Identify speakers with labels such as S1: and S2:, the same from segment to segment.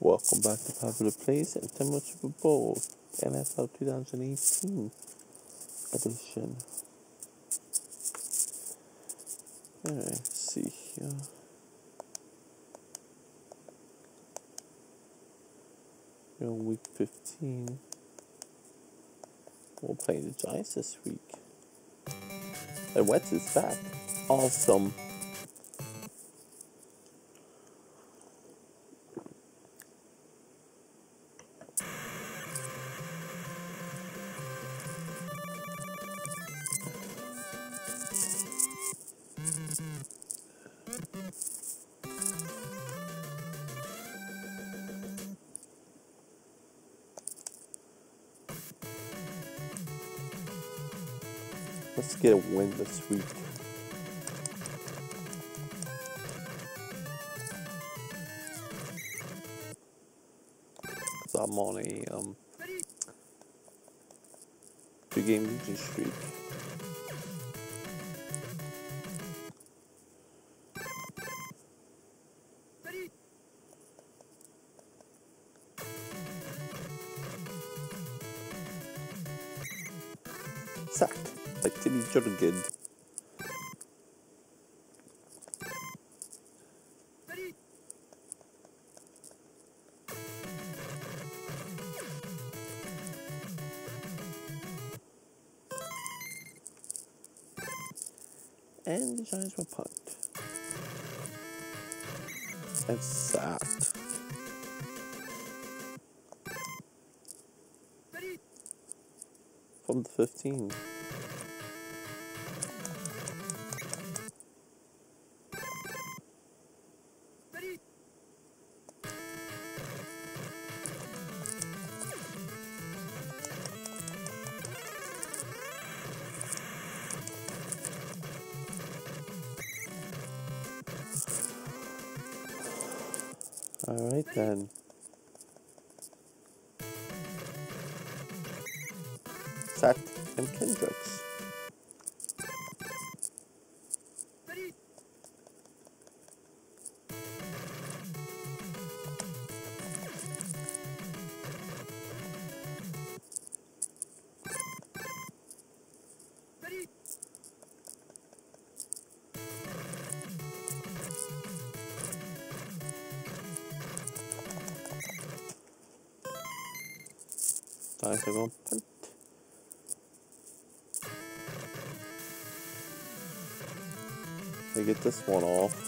S1: Welcome back to Popular Play September Super Bowl NFL 2018 edition. Alright, let's see here. We're on week 15. We'll play the Giants this week. And Wentz is back. Awesome. Let's get a win this week. So I'm on a 2-game losing streak. Sacked like Timmy Juggergood. And the Giants will punt. And sacked. From the 15. Alright then. Sacked and Kendricks. Giants are going to punt. They get this one off.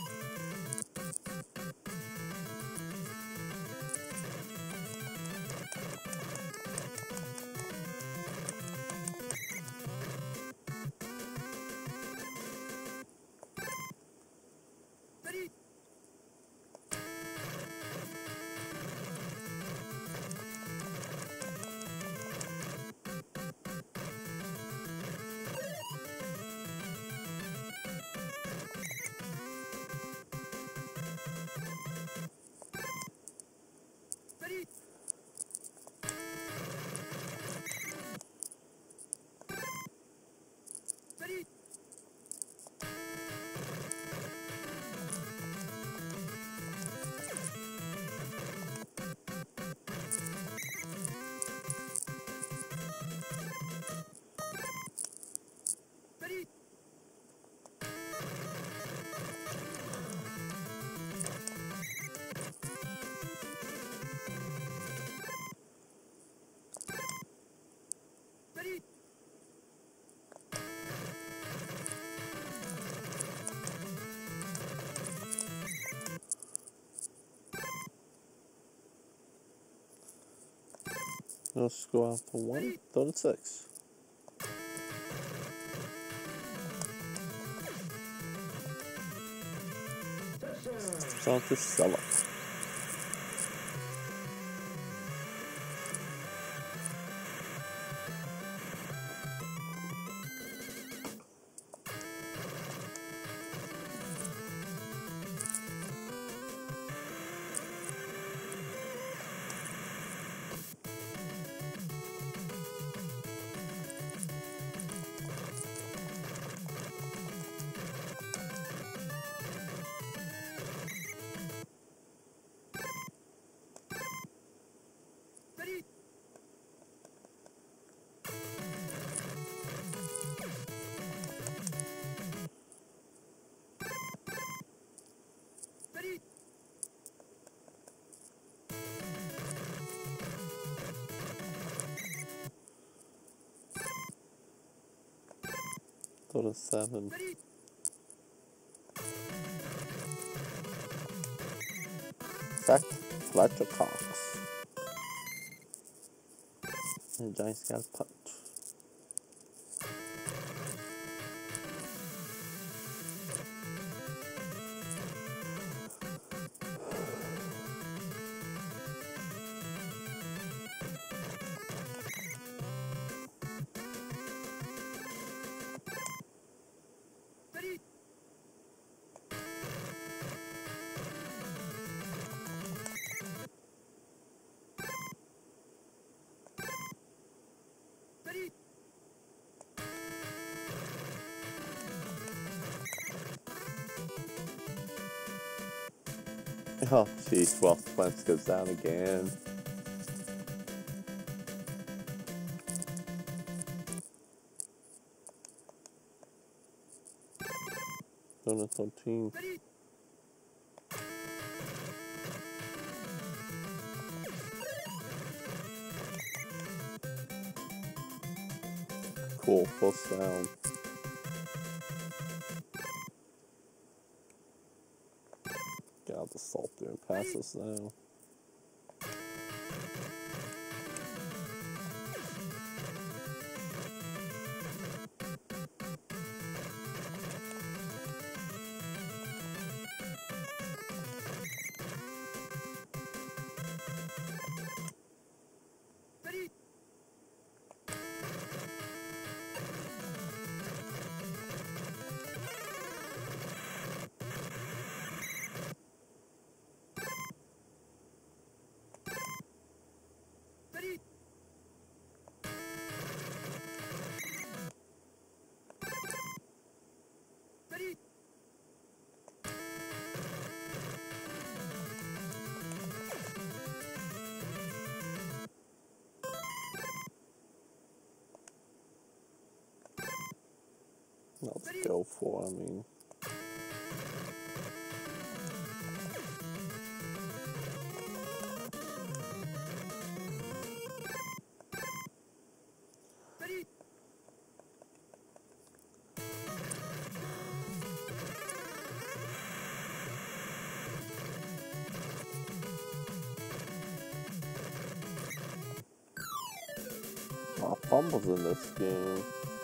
S1: Let's go out for 1, 36. Start to sell it. Go to 7. Sack Fletcher Cox. And Giants got a punch. Oh, jeez. Well, Wentz goes down again. Donuts on team. Cool. First down. Get out the salt there and pass this now. Let's go for, fumbles in this game.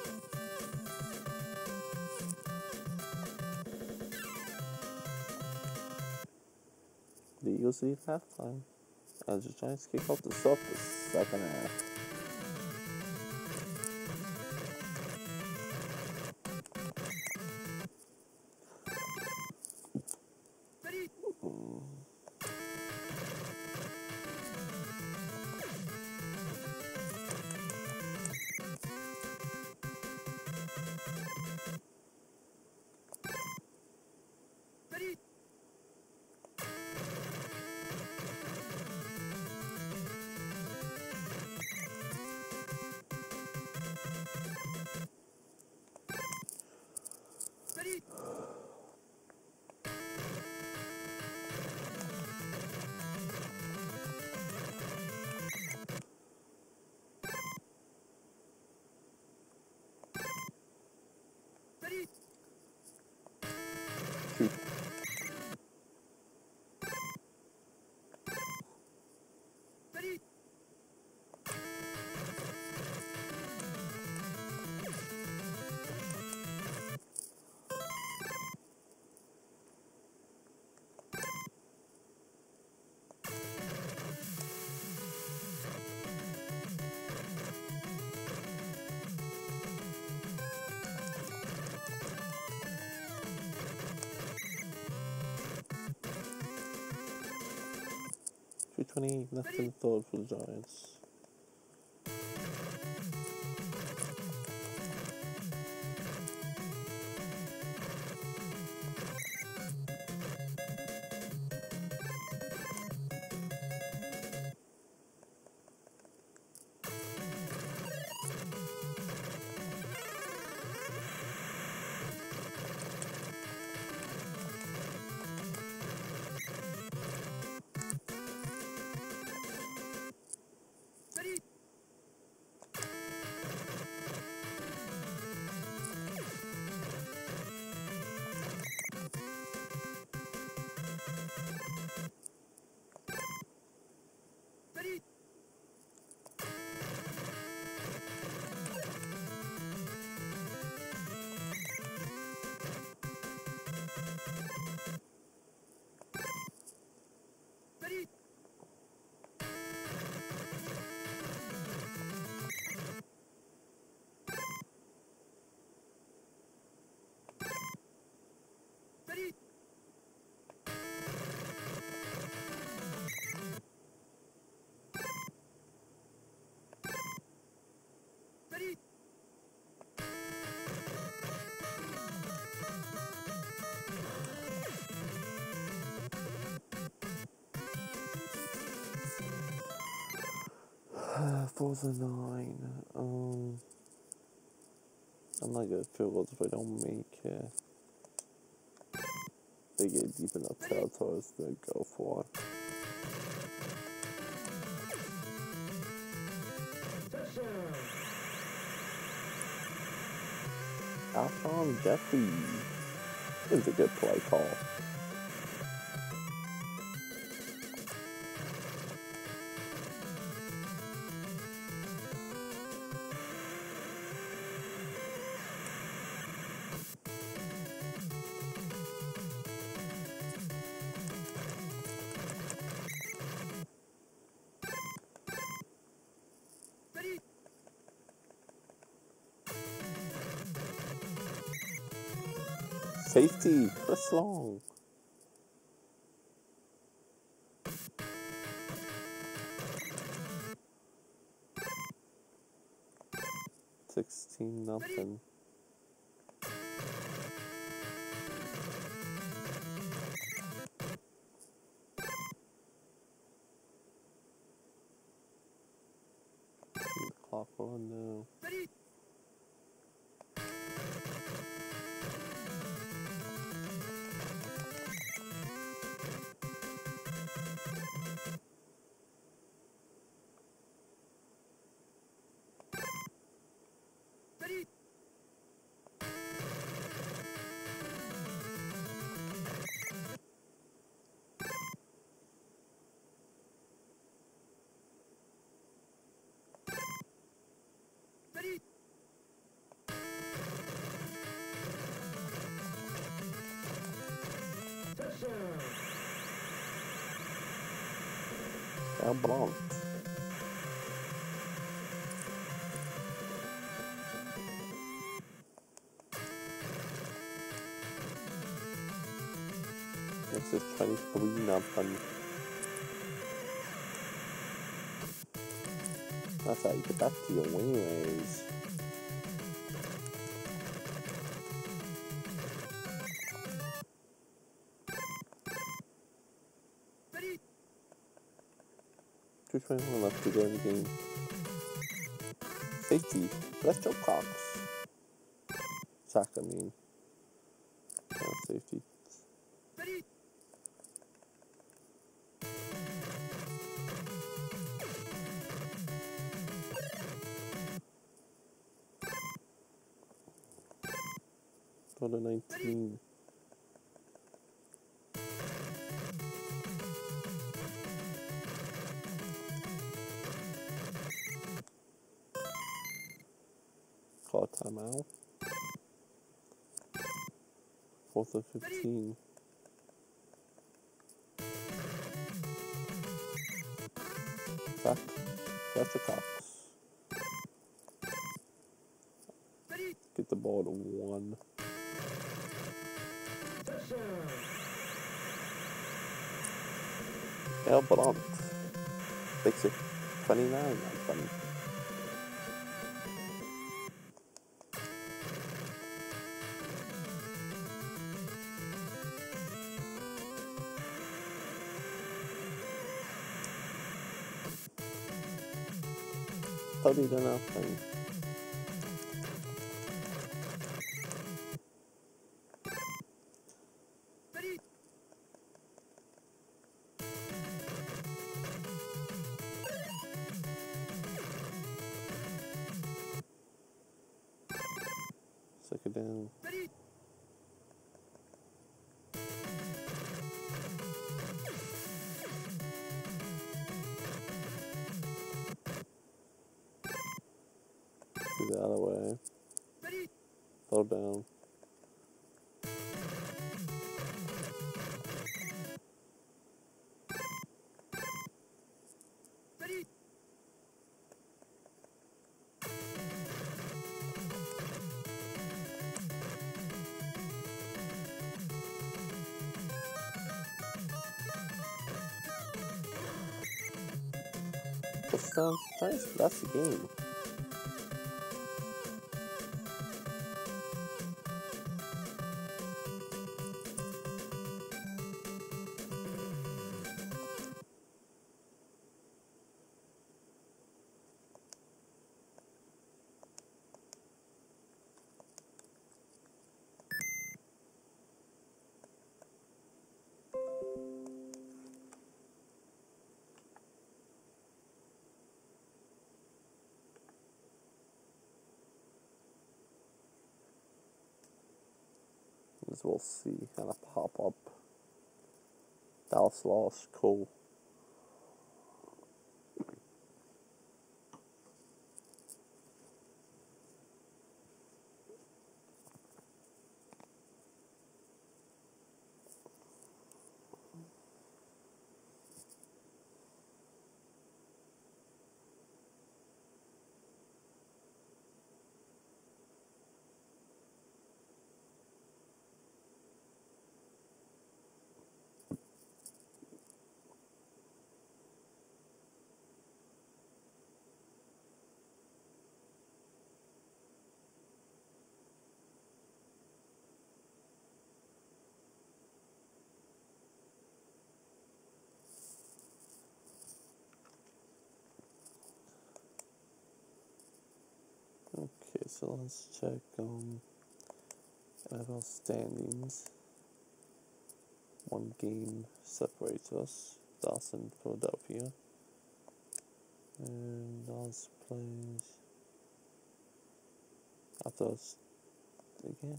S1: The Eagles lead halftime as the Giants kick off the second half. Nothing third for the Giants. For the 9. I'm not gonna feel good if I don't make it. They get deep enough territories to go for. Alshon Jeffrey is a good play call. Safety, Chris Long. $16-0. The clock will run now. El Blanc. This is 23-0. That's how you get back to your win ways. Two 21 left to go in the game. Safety, Fletcher Cox. Sack, I mean. Safety. Go to 19. Call timeout. 4th and 15. Sack, Fletcher Cox. Get the ball to 1. El Blanc. Takes it 29-0. Totally done nothing. Second down. Do the other way. Throw down. Touchdown. Nice. That's the game. as we'll see kind of pop up. Dallas lost, cool. Okay, so let's check NFL standings. One game separates us, Dallas and Philadelphia. And Dallas plays after us again.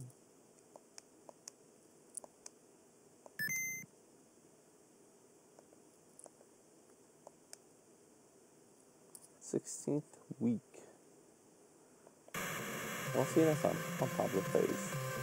S1: #16th week. We'll see you next time on Top of the Phase.